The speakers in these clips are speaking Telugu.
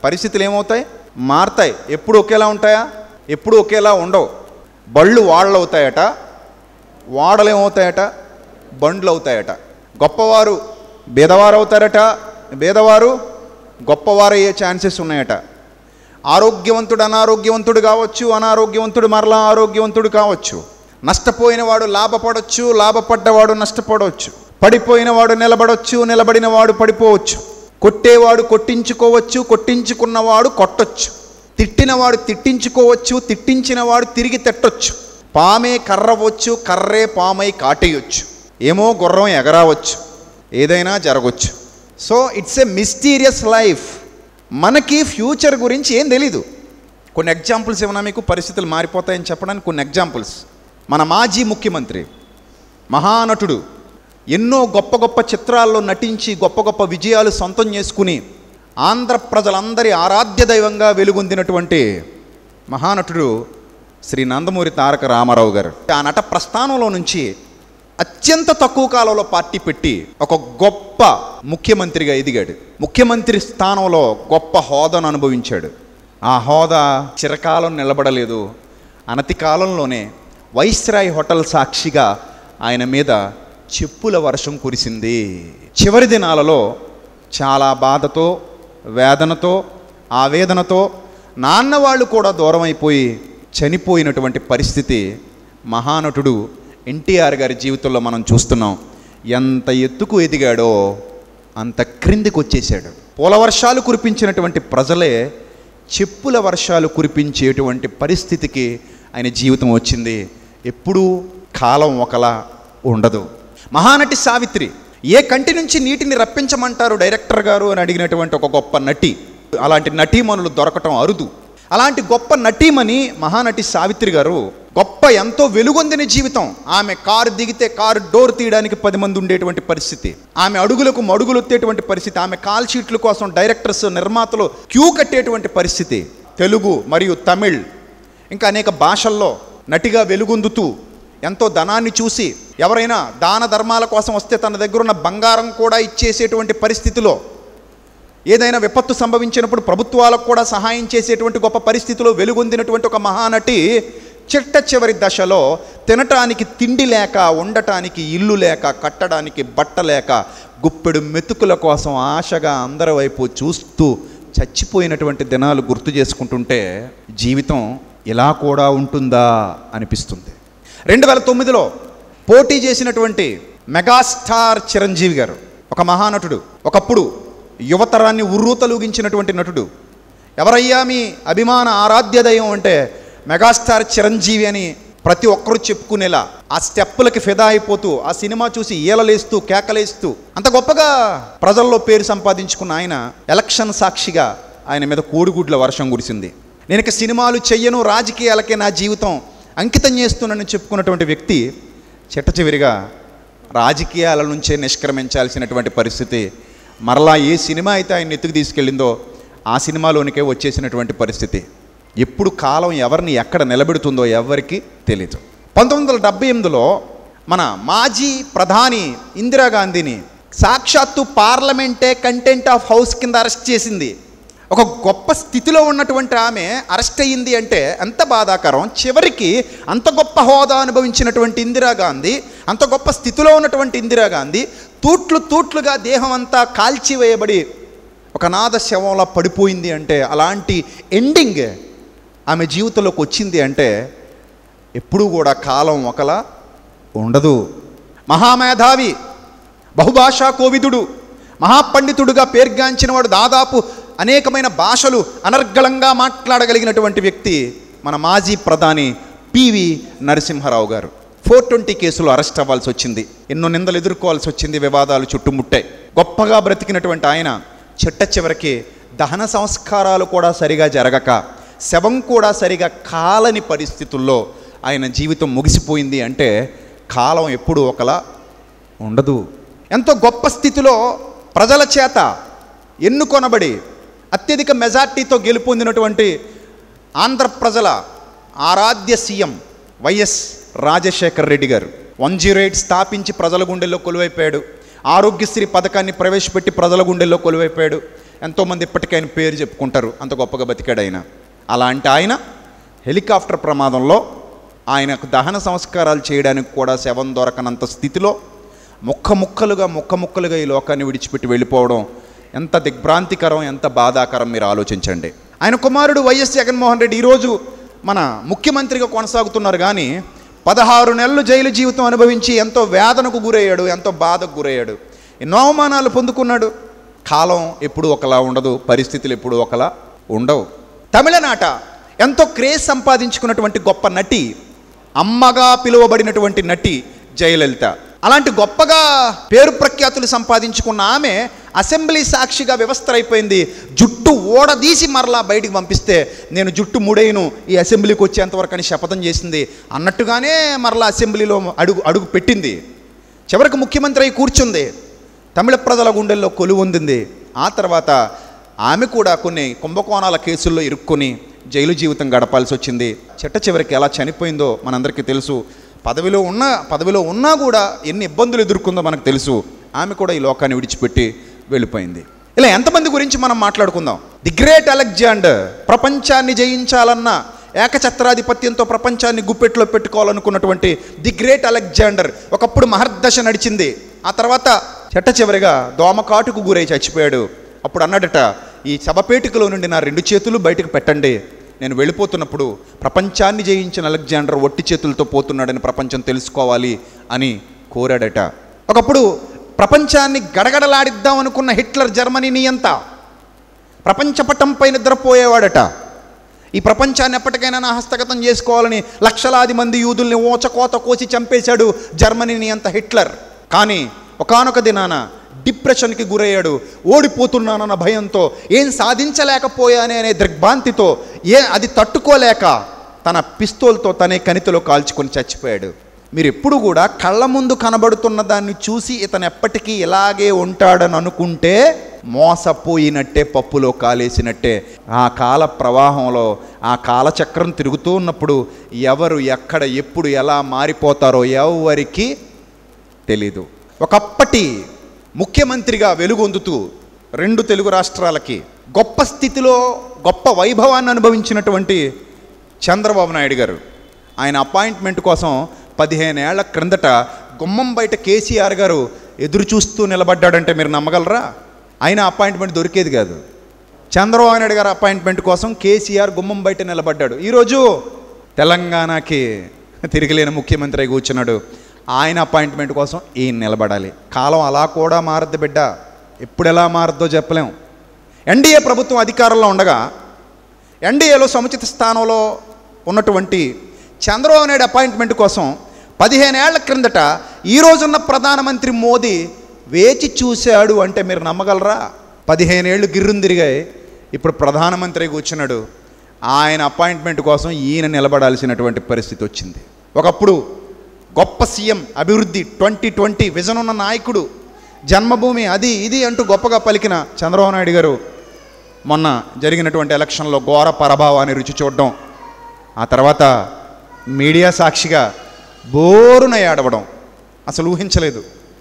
పరిస్థితులు ఏమవుతాయి? మారతాయి. ఎప్పుడు ఒకేలా ఉంటాయా? ఎప్పుడు ఒకేలా ఉండవు. బళ్ళు వాడలు అవుతాయట, వాడలు ఏమవుతాయట? బండ్లు అవుతాయట. గొప్పవారు బేదవారు అవుతారట, బేదవారు గొప్పవారయ్యే ఛాన్సెస్ ఉన్నాయట. ఆరోగ్యవంతుడు అనారోగ్యవంతుడు కావచ్చు, అనారోగ్యవంతుడు మరలా ఆరోగ్యవంతుడు కావచ్చు. నష్టపోయినవాడు లాభపడవచ్చు, లాభపడ్డవాడు నష్టపడవచ్చు. పడిపోయినవాడు నిలబడవచ్చు, నిలబడినవాడు పడిపోవచ్చు. కొట్టేవాడు కొట్టించుకోవచ్చు, కొట్టించుకున్నవాడు కొట్టొచ్చు. తిట్టినవాడు తిట్టించుకోవచ్చు, తిట్టించినవాడు తిరిగి తిట్టొచ్చు. పామే కర్రవచ్చు, కర్రే పామై కాటేయొచ్చు. ఏమో గుర్రం ఎగరావచ్చు, ఏదైనా జరగవచ్చు. So it's a mysterious life. మనకి ఫ్యూచర్ గురించి ఏం తెలీదు. కొన్ని ఎగ్జాంపుల్స్ ఏమన్నా మీకు, పరిస్థితులు మారిపోతాయని చెప్పడానికి కొన్ని ఎగ్జాంపుల్స్. మన మాజీ ముఖ్యమంత్రి, మహానటుడు, ఎన్నో గొప్ప గొప్ప చిత్రాల్లో నటించి గొప్ప గొప్ప విజయాలు సొంతం చేసుకుని ఆంధ్ర ప్రజలందరి ఆరాధ్య దైవంగా వెలుగొందినటువంటి మహానటుడు శ్రీ నందమూరి తారక రామారావు గారు. ఆ నట ప్రస్థానంలో నుంచి అత్యంత తక్కువ కాలంలో పార్టీ పెట్టి ఒక గొప్ప ముఖ్యమంత్రిగా ఎదిగాడు. ముఖ్యమంత్రి స్థానంలో గొప్ప హోదాను అనుభవించాడు. ఆ హోదా చిరకాలం నిలబడలేదు. అనతి కాలంలోనే వైస్రాయ్ హోటల్ సాక్షిగా ఆయన మీద చెప్పుల వర్షం కురిసింది. చివరి దినాలలో చాలా బాధతో, వేదనతో, ఆవేదనతో నాన్న వాళ్ళు కూడా దూరం అయిపోయి చనిపోయినటువంటి పరిస్థితి మహానటుడు ఎన్టీఆర్ గారి జీవితంలో మనం చూస్తున్నాం. ఎంత ఎత్తుకు ఎదిగాడో అంత క్రిందికి వచ్చేసాడు. పూల వర్షాలు కురిపించినటువంటి ప్రజలే చెప్పుల వర్షాలు కురిపించేటువంటి పరిస్థితికి ఆయన జీవితం వచ్చింది. ఎప్పుడూ కాలం ఒకలా ఉండదు. మహానటి సావిత్రి, ఏ కంటి నుంచి నీటిని రప్పించమంటారు డైరెక్టర్ గారు అని అడిగినటువంటి ఒక గొప్ప నటి. అలాంటి నటీమణులు దొరకటం అరుదు. అలాంటి గొప్ప నటీమణి మహానటి సావిత్రి గారు, గొప్ప ఎంతో వెలుగొందిన జీవితం. ఆమె కారు దిగితే కారు డోర్ తీయడానికి 10 మంది ఉండేటువంటి పరిస్థితి. ఆమె అడుగులకు మడుగులు వచ్చేటువంటి పరిస్థితి. ఆమె కాల్ షీట్ల కోసం డైరెక్టర్స్, నిర్మాతలు క్యూ కట్టేటువంటి పరిస్థితి. తెలుగు మరియు తమిళ్ ఇంకా అనేక భాషల్లో నటిగా వెలుగొందుతూ ఎంతో ధనాన్ని చూసి ఎవరైనా దాన ధర్మాల కోసం వస్తే తన దగ్గర ఉన్న బంగారం కూడా ఇచ్చేసేటువంటి పరిస్థితిలో, ఏదైనా విపత్తు సంభవించినప్పుడు ప్రభుత్వాలకు కూడా సహాయం చేసేటువంటి గొప్ప పరిస్థితిలో వెలుగొందినటువంటి ఒక మహానటి చిట్ట చివరి దశలో తినటానికి తిండి లేక, ఉండటానికి ఇల్లు లేక, కట్టడానికి బట్ట లేక, గుప్పెడు మెతుకుల కోసం ఆశగా అందరి వైపు చూస్తూ చచ్చిపోయినటువంటి దినాలు గుర్తు చేసుకుంటుంటే జీవితం ఇలా కూడా ఉంటుందా అనిపిస్తుంది. 2009లో పోటీ చేసినటువంటి మెగాస్టార్ చిరంజీవి గారు, ఒక మహానటుడు, ఒకప్పుడు యువతరాన్ని ఉర్రూతలూగించినటువంటి నటుడు. ఎవరయ్యా మీ అభిమాన ఆరాధ్య దైవం అంటే మెగాస్టార్ చిరంజీవి అని ప్రతి ఒక్కరూ చెప్పుకునేలా ఆ స్టెప్పులకి ఫిదా అయిపోతూ, ఆ సినిమా చూసి ఈలలేస్తూ, కేకలేస్తూ అంత గొప్పగా ప్రజల్లో పేరు సంపాదించుకున్న ఆయన ఎలక్షన్ సాక్షిగా ఆయన మీద కోడిగుడ్ల వర్షం కురిసింది. నేను ఇక సినిమాలు చెయ్యను, రాజకీయాలకే నా జీవితం అంకితం చేస్తున్నానని చెప్పుకున్నటువంటి వ్యక్తి చిట్ట చివరిగా రాజకీయాల నుంచే నిష్క్రమించాల్సినటువంటి పరిస్థితి. మరలా ఏ సినిమా అయితే ఆయన ఎత్తుకు తీసుకెళ్ళిందో ఆ సినిమాలోనికే వచ్చేసినటువంటి పరిస్థితి. ఎప్పుడు కాలం ఎవరిని ఎక్కడ నిలబెడుతుందో ఎవరికి తెలీదు. 1978లో మన మాజీ ప్రధాని ఇందిరాగాంధీని సాక్షాత్తు పార్లమెంటే కంటెంట్ ఆఫ్ హౌస్ కింద అరెస్ట్ చేసింది. ఒక గొప్ప స్థితిలో ఉన్నటువంటి ఆమె అరెస్ట్ అయ్యింది అంటే ఎంత బాధాకరం. చివరికి అంత గొప్ప హోదా అనుభవించినటువంటి ఇందిరాగాంధీ, అంత గొప్ప స్థితిలో ఉన్నటువంటి ఇందిరాగాంధీ తూట్లు తూట్లుగా దేహం అంతా కాల్చివేయబడి ఒక నాద శవంలా పడిపోయింది అంటే, అలాంటి ఎండింగ్ ఆమె జీవితంలోకి వచ్చింది అంటే ఎప్పుడూ కూడా కాలం ఒకలా ఉండదు. మహామేధావి, బహుభాషా కోవిదుడు, మహాపండితుడుగా పేర్గాంచినవాడు, దాదాపు అనేకమైన భాషలు అనర్గళంగా మాట్లాడగలిగినటువంటి వ్యక్తి మన మాజీ ప్రధాని పివి నరసింహారావు గారు 420 కేసులో అరెస్ట్ అవ్వాల్సి వచ్చింది. ఎన్నో నిందలు ఎదుర్కోవాల్సి వచ్చింది, వివాదాలు చుట్టుముట్టాయి. గొప్పగా బ్రతికినటువంటి ఆయన చిట్ట చివరికి దహన సంస్కారాలు కూడా సరిగా జరగక, శవం కూడా సరిగా కాలని పరిస్థితుల్లో ఆయన జీవితం ముగిసిపోయింది అంటే కాలం ఎప్పుడూ ఒకలా ఉండదు. ఎంతో గొప్ప స్థితిలో ప్రజల చేత ఎన్నుకొనబడి అత్యధిక మెజార్టీతో గెలుపొందినటువంటి ఆంధ్ర ప్రజల ఆరాధ్య సీఎం వైఎస్ రాజశేఖర్ రెడ్డి గారు 108 స్థాపించి ప్రజల గుండెల్లో కొలువైపోయాడు. ఆరోగ్యశ్రీ పథకాన్ని ప్రవేశపెట్టి ప్రజల గుండెల్లో కొలువైపోయాడు. ఎంతోమంది ఇప్పటికీ ఆయన పేరు చెప్పుకుంటారు, అంత గొప్పగా బతికాడు ఆయన. అలాంటి ఆయన హెలికాప్టర్ ప్రమాదంలో ఆయనకు దహన సంస్కారాలు చేయడానికి కూడా శవం దొరకనంత స్థితిలో ముక్కముక్కలుగా ఈ లోకాన్ని విడిచిపెట్టి వెళ్ళిపోవడం ఎంత దిగ్భ్రాంతికరం, ఎంత బాధాకరం మీరు ఆలోచించండి. ఆయన కుమారుడు వైఎస్ జగన్మోహన్ రెడ్డి ఈరోజు మన ముఖ్యమంత్రిగా కొనసాగుతున్నారు. కానీ 16 నెలలు జైలు జీవితం అనుభవించి ఎంతో వేదనకు గురయ్యాడు, ఎంతో బాధకు గురయ్యాడు, ఎన్నో అవమానాలు పొందుకున్నాడు. కాలం ఎప్పుడు ఒకలా ఉండదు, పరిస్థితులు ఎప్పుడు ఒకలా ఉండవు. తమిళనాట ఎంతో క్రేజ్ సంపాదించుకున్నటువంటి గొప్ప నటి, అమ్మగా పిలువబడినటువంటి నటి జయలలిత. అలాంటి గొప్పగా పేరు ప్రఖ్యాతులు సంపాదించుకున్న ఆమె అసెంబ్లీ సాక్షిగా వ్యవస్థ అయిపోయింది. జుట్టు ఓడదీసి మరలా బయటికి పంపిస్తే నేను జుట్టు ముడేను ఈ అసెంబ్లీకి వచ్చేంతవరకు అని శపథం చేసింది. అన్నట్టుగానే మరలా అసెంబ్లీలో అడుగు పెట్టింది. చివరికి ముఖ్యమంత్రి అయి కూర్చుంది. తమిళ ప్రజల గుండెల్లో కొలువొందింది. ఆ తర్వాత ఆమె కూడా కొన్ని కుంభకోణాల కేసుల్లో ఇరుక్కొని జైలు జీవితం గడపాల్సి వచ్చింది. చివరికి ఎలా చనిపోయిందో మనందరికీ తెలుసు. పదవిలో ఉన్నా కూడా ఎన్ని ఇబ్బందులు ఎదుర్కొందో మనకు తెలుసు. ఆమె కూడా ఈ లోకాన్ని విడిచిపెట్టి వెళ్ళిపోయింది. ఇలా ఎంతమంది గురించి మనం మాట్లాడుకుందాం. ది గ్రేట్ అలెగ్జాండర్ ప్రపంచాన్ని జయించాలన్న ఏకఛత్రాధిపత్యంతో ప్రపంచాన్ని గుప్పెట్లో పెట్టుకోవాలనుకున్నటువంటి ది గ్రేట్ అలెగ్జాండర్ ఒకప్పుడు మహర్దశ నడిచింది. ఆ తర్వాత చివరిగా దోమకాటుకు గురై చచ్చిపోయాడు. అప్పుడు అన్నాడట, ఈ శవపేటికలో నుండి నా 2 చేతులు బయటకు పెట్టండి, నేను వెళ్ళిపోతున్నప్పుడు ప్రపంచాన్ని జయించిన అలెగ్జాండర్ ఒట్టి చేతులతో పోతున్నాడని ప్రపంచం తెలుసుకోవాలి అని కోరాడట. ఒకప్పుడు ప్రపంచాన్ని గడగడలాడిద్దాం అనుకున్న హిట్లర్ జర్మనీని అంతా ప్రపంచపటంపై నిద్రపోయేవాడట. ఈ ప్రపంచాన్ని ఎప్పటికైనా నా హస్తగతం చేసుకోవాలని లక్షలాది మంది యూదుల్ని ఓచకోత కోసి చంపేశాడు జర్మనీని అంత హిట్లర్. కానీ ఒకానొక దినాన డిప్రెషన్కి గురయ్యాడు. ఓడిపోతున్నానన్న భయంతో, ఏం సాధించలేకపోయానే అనే దిగ్భ్రాంతితో, అది తట్టుకోలేక తన పిస్తోల్తో తనే కణితిలో కాల్చుకొని చచ్చిపోయాడు. మీరు ఎప్పుడు కూడా కళ్ళ ముందు కనబడుతున్న దాన్ని చూసి ఇతను ఎప్పటికీ ఇలాగే ఉంటాడని అనుకుంటే మోసపోయినట్టే, పప్పులో కాలేసినట్టే. ఆ కాల ప్రవాహంలో ఆ కాలచక్రం తిరుగుతూ ఉన్నప్పుడు ఎవరు ఎక్కడ ఎప్పుడు ఎలా మారిపోతారో ఎవరికి తెలీదు. ఒకప్పటి ముఖ్యమంత్రిగా వెలుగొందుతూ 2 తెలుగు రాష్ట్రాలకి గొప్ప స్థితిలో గొప్ప వైభవాన్ని అనుభవించినటువంటి చంద్రబాబు నాయుడు గారు ఆయన అపాయింట్మెంట్ కోసం 15 ఏళ్ల క్రిందట గుమ్మం బయట కేసీఆర్ గారు ఎదురు చూస్తూ నిలబడ్డాడంటే మీరు నమ్మగలరా? ఆయన అపాయింట్మెంట్ దొరికేది కాదు. చంద్రబాబు నాయుడు గారు అపాయింట్మెంట్ కోసం కేసీఆర్ గుమ్మం బయట నిలబడ్డాడు. ఈరోజు తెలంగాణకి తిరిగిలేని ముఖ్యమంత్రి కూర్చున్నాడు. ఆయన అపాయింట్మెంట్ కోసం ఈయన నిలబడాలి. కాలం అలా కూడా మారద్దు బిడ్డ, ఎప్పుడు ఎలా మారద్దో చెప్పలేం. ఎన్డీఏ ప్రభుత్వం అధికారంలో ఉండగా ఎన్డీఏలో సముచిత స్థానంలో ఉన్నటువంటి చంద్రబాబు నాయుడు అపాయింట్మెంట్ కోసం 15 ఏళ్ల క్రిందట ఈరోజున్న ప్రధానమంత్రి మోదీ వేచి చూశాడు అంటే మీరు నమ్మగలరా? 15 ఏళ్ళు గిర్రును తిరిగాయి, ఇప్పుడు ప్రధానమంత్రి కూర్చున్నాడు. ఆయన అపాయింట్మెంట్ కోసం ఈయన నిలబడాల్సినటువంటి పరిస్థితి వచ్చింది. ఒకప్పుడు గొప్ప సీఎం, అభివృద్ధి 2020 విజన్ ఉన్న నాయకుడు, జన్మభూమి అది ఇది అంటూ గొప్పగా పలికిన చంద్రబాబు నాయుడు గారు మొన్న జరిగినటువంటి ఎలక్షన్లో ఘోర పరాభవాన్ని రుచి చూడడం, ఆ తర్వాత మీడియా సాక్షిగా బోరున ఏడవడం. అసలు ఊహించలేదు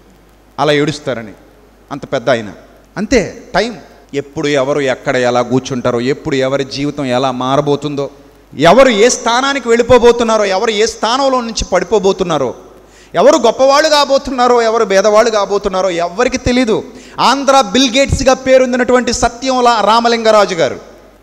అలా ఏడుస్తారని. అంత పెద్ద ఆయన. అంతే, టైం ఎప్పుడు ఎవరు ఎక్కడ ఎలా కూర్చుంటారో, ఎప్పుడు ఎవరి జీవితం ఎలా మారబోతుందో, ఎవరు ఏ స్థానానికి వెళ్ళిపోబోతున్నారో, ఎవరు ఏ స్థానంలో నుంచి పడిపోబోతున్నారో, ఎవరు గొప్పవాళ్ళు కాబోతున్నారో, ఎవరు భేదవాళ్ళు కాబోతున్నారో ఎవరికి తెలీదు. ఆంధ్ర బిల్ గేట్స్గా పేరొందినటువంటి సత్యం రామలింగరాజు గారు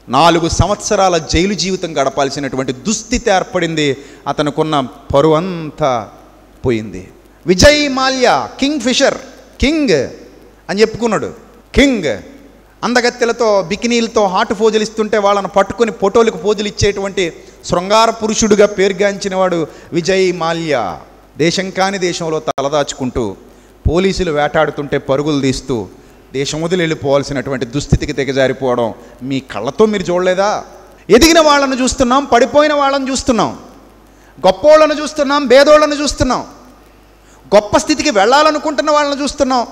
4 సంవత్సరాల జైలు జీవితం గడపాల్సినటువంటి దుస్థితి ఏర్పడింది. అతనుకున్న పరువు అంతా పోయింది. Vijay Mallya Kingfisher, king అని చెప్పుకున్నాడు. కింగ్ అందగత్తెలతో బికినీలతో హాట్ ఫోజులు ఇస్తుంటే వాళ్ళను పట్టుకొని ఫోటోలకు పోజులు ఇచ్చేటువంటి శృంగార పురుషుడిగా పేరుగాంచిన వాడు విజయ్ మాల్యా. దేశం కాని దేశంలో తలదాచుకుంటూ పోలీసులు వేటాడుతుంటే పరుగులు తీస్తూ దేశం వదిలి వెళ్ళిపోవాల్సినటువంటి దుస్థితికి దిగజారిపోవడం మీ కళ్ళతో మీరు చూడలేదా? ఎదిగిన వాళ్ళను చూస్తున్నాం, పడిపోయిన వాళ్ళని చూస్తున్నాం, గొప్పోళ్ళను చూస్తున్నాం, భేదోళ్ళను చూస్తున్నాం, గొప్ప స్థితికి వెళ్ళాలనుకుంటున్న వాళ్ళని చూస్తున్నాం,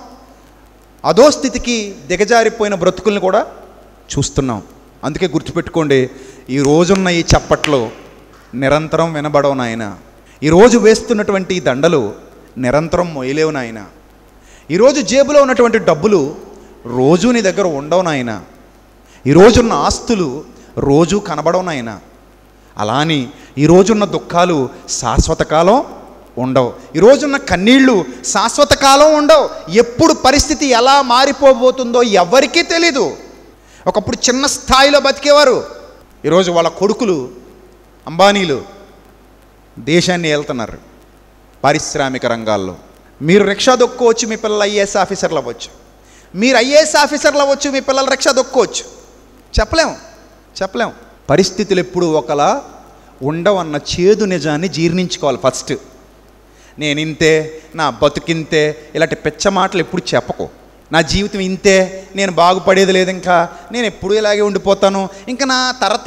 అదో స్థితికి దిగజారిపోయిన బ్రతుకుల్ని కూడా చూస్తున్నాం. అందుకే గుర్తుపెట్టుకోండి, ఈ రోజున్న ఈ చప్పట్లు నిరంతరం వినబడవు నాయన. ఈరోజు వేస్తున్నటువంటి ఈ దండలు నిరంతరం మొయ్యలేవు నాయన. ఈరోజు జేబులో ఉన్నటువంటి డబ్బులు రోజు నీ దగ్గర ఉండవు నాయన. ఈ రోజున్న ఆస్తులు రోజు కనబడవు నాయన. అలా అని ఈ రోజున్న దుఃఖాలు శాశ్వత కాలం ఉండవు. ఈ రోజున్న కన్నీళ్ళు శాశ్వత కాలం ఉండవు. ఎప్పుడు పరిస్థితి ఎలా మారిపోబోతుందో ఎవరికీ తెలీదు. ఒకప్పుడు చిన్న స్థాయిలో బతికేవారు, ఈరోజు వాళ్ళ కొడుకులు అంబానీలు దేశాన్ని వెళ్తున్నారు పారిశ్రామిక రంగాల్లో. మీరు రిక్షా దొక్కోవచ్చు, మీ పిల్లలు ఐఏఎస్ ఆఫీసర్లు అవ్వచ్చు. మీరు ఐఏఎస్ ఆఫీసర్లు అవ్వచ్చు, మీ పిల్లలు రిక్షా దొక్కోవచ్చు. చెప్పలేం. పరిస్థితులు ఎప్పుడు ఒకలా ఉండవన్న చేదు నిజాన్ని జీర్ణించుకోవాలి. ఫస్ట్ నేను ఇంతే, నా బతుకింతే, ఇలాంటి పెచ్చ మాటలు ఎప్పుడు చెప్పకు. నా జీవితం ఇంతే, నేను బాగుపడేది లేదు, ఇంకా నేను ఎప్పుడు ఇలాగే ఉండిపోతాను, ఇంకా నా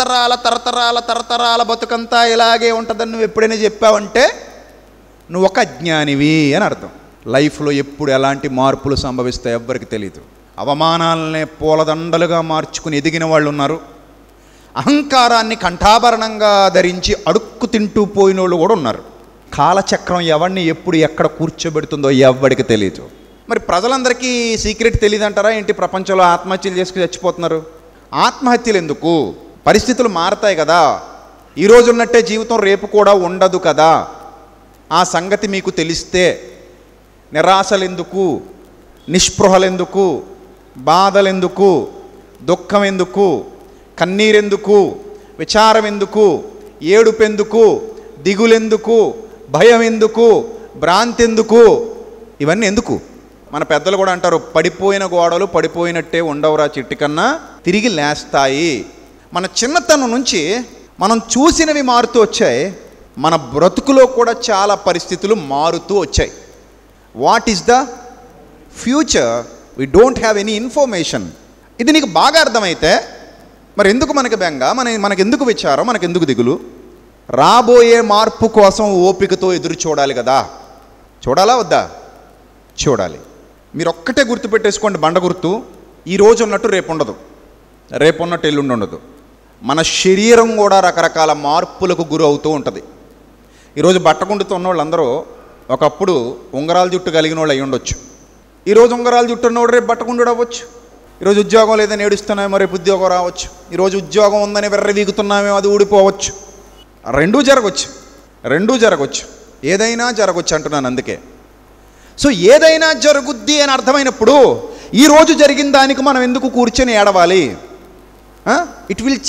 తరతరాల బతుకంతా ఇలాగే ఉంటుందని నువ్వు ఎప్పుడైనా చెప్పావంటే నువ్వు ఒక అజ్ఞానివి అని అర్థం. లైఫ్లో ఎప్పుడు ఎలాంటి మార్పులు సంభవిస్తాయో ఎవ్వరికి తెలియదు. అవమానాలనే పూలదండలుగా మార్చుకుని ఎదిగిన వాళ్ళు ఉన్నారు. అహంకారాన్ని కంఠాభరణంగా ధరించి అడుక్కు తింటూ పోయిన వాళ్ళు కూడా ఉన్నారు. కాలచక్రం ఎవరిని ఎప్పుడు ఎక్కడ కూర్చోబెడుతుందో ఎవ్వడికి తెలియదు. మరి ప్రజలందరికీ సీక్రెట్ తెలియదు అంటారా ఏంటి? ప్రపంచంలో ఆత్మహత్యలు చేసుకుని చచ్చిపోతున్నారు. ఆత్మహత్యలు ఎందుకు? పరిస్థితులు మారతాయి కదా. ఈరోజు ఉన్నట్టే జీవితం రేపు కూడా ఉండదు కదా. ఆ సంగతి మీకు తెలిస్తే నిరాశలెందుకు, నిస్పృహలెందుకు, బాధలెందుకు, దుఃఖం ఎందుకు, కన్నీరెందుకు, విచారం ఎందుకు, ఏడుపెందుకు, దిగులెందుకు, భయం ఎందుకు, భ్రాంతి ఎందుకు? ఇవన్నీ ఎందుకు? మన పెద్దలు కూడా అంటారు, పడిపోయిన గోడలు పడిపోయినట్టే ఉండవురా చెట్టు కన్నా తిరిగి లేస్తాయి. మన చిన్నతనం నుంచి మనం చూసినవి మారుతూ వచ్చాయి. మన బ్రతుకులో కూడా చాలా పరిస్థితులు మారుతూ వచ్చాయి. What is the future? We don't have any information. ఇది నీకు బాగా అర్థమైతే మరి ఎందుకు మనకి బెంగ, మనకెందుకు విచారం, మనకెందుకు దిగులు? రాబోయే మార్పు కోసం ఓపికతో ఎదురు చూడాలి కదా. చూడాలా వద్దా? చూడాలి. మీరు ఒక్కటే గుర్తుపెట్టేసుకోండి, బండ గుర్తు. ఈరోజు ఉన్నట్టు రేపు ఉండదు, రేపు ఉన్నట్టు ఎల్లుండి ఉండదు. మన శరీరం కూడా రకరకాల మార్పులకు గురి అవుతూ ఉంటుంది. ఈరోజు బట్టగుండుతో ఉన్న వాళ్ళందరూ ఒకప్పుడు ఉంగరాల జుట్టు కలిగిన వాళ్ళు అయి ఉండొచ్చు. ఈరోజు ఉంగరాల జుట్టు ఉన్నవాడు రేపు బట్టగుండు అవ్వచ్చు. ఈరోజు ఉద్యోగం లేదని ఏడుస్తున్నామేమో రేపు ఉద్యోగం రావచ్చు. ఈరోజు ఉద్యోగం ఉందని వెర్రవీగుతున్నామేమో అది ఊడిపోవచ్చు. రెండూ జరగవచ్చు. ఏదైనా జరగవచ్చు అంటున్నాను అందుకే. సో ఏదైనా జరుగుద్ది అని అర్థమైనప్పుడు ఈరోజు జరిగిన దానికి మనం ఎందుకు కూర్చొని ఏడవాలి? It will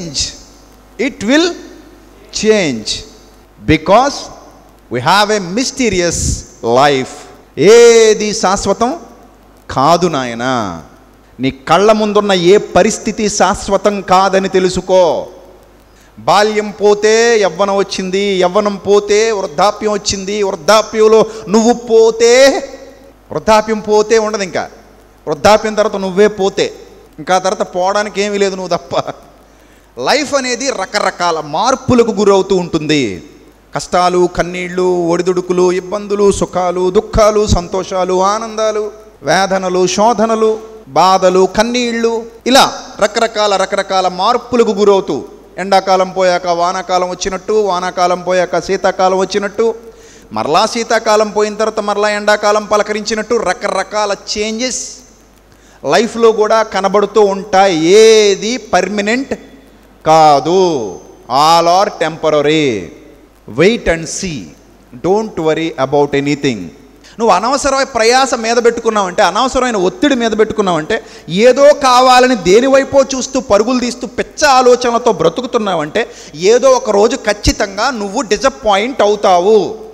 change because we have a mysterious life. ఏది శాశ్వతం కాదు నాయనా. నీ కళ్ళ ముందున్న ఏ పరిస్థితి శాశ్వతం కాదని తెలుసుకో. బాల్యం పోతే యవ్వనం వచ్చింది, యవ్వనం పోతే వృద్ధాప్యం వచ్చింది, వృద్ధాప్యంలో నువ్వు పోతే, వృద్ధాప్యం పోతే ఉండదు, ఇంకా వృద్ధాప్యం తర్వాత నువ్వే పోతే ఇంకా తర్వాత పోవడానికి ఏమీ లేదు నువ్వు తప్ప. లైఫ్ అనేది రకరకాల మార్పులకు గురవుతూ ఉంటుంది. కష్టాలు, కన్నీళ్ళు, ఒడిదుడుకులు, ఇబ్బందులు, సుఖాలు, దుఃఖాలు, సంతోషాలు, ఆనందాలు, వేదనలు, శోధనలు, బాధలు, కన్నీళ్ళు, ఇలా రకరకాల మార్పులకు గురవుతూ, ఎండాకాలం పోయాక వానాకాలం వచ్చినట్టు, వానాకాలం పోయాక శీతాకాలం వచ్చినట్టు, మరలా శీతాకాలం పోయిన తర్వాత మరలా ఎండాకాలం పలకరించినట్టు రకరకాల చేంజెస్ లైఫ్లో కూడా కనబడుతూ ఉంటాయి. ఏది పర్మనెంట్ కాదు. All are temporary. Wait and see. Don't worry about anything. నువ్వు అనవసరమైన ప్రయాస మీద పెట్టుకున్నావంటే, అనవసరమైన ఒత్తిడి మీద పెట్టుకున్నావంటే, ఏదో కావాలని దేనివైపో చూస్తూ పరుగులు తీస్తూ పిచ్చ ఆలోచనలతో బ్రతుకుతున్నావంటే ఏదో ఒక రోజు ఖచ్చితంగా నువ్వు డిసప్పాయింట్ అవుతావు.